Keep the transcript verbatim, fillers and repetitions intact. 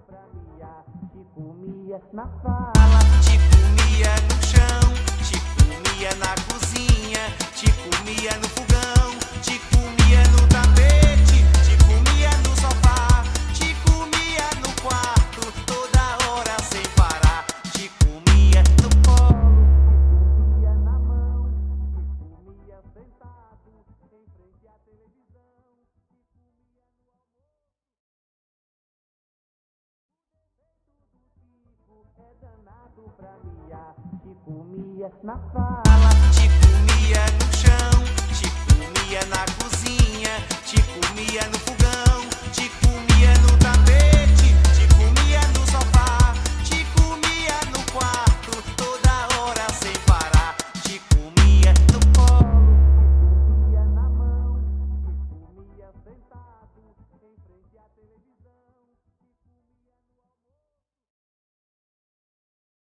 pra miar, te comia na sala, te comia no chão, te comia na cozinha, te comia no fogão, te comia no tapete, te comia no sofá, te comia no quarto, toda hora sem parar, te comia no colo, te comia na mão, te comia sentado em frente à televisão. É danado pra miar, te comia na sala, te comia no chão, te comia na cozinha, te comia no fogão, te comia no tapete, te comia no sofá, te comia no quarto, toda hora sem parar, te comia no colo, te comia na mão, te comia sentado em frente à televisão.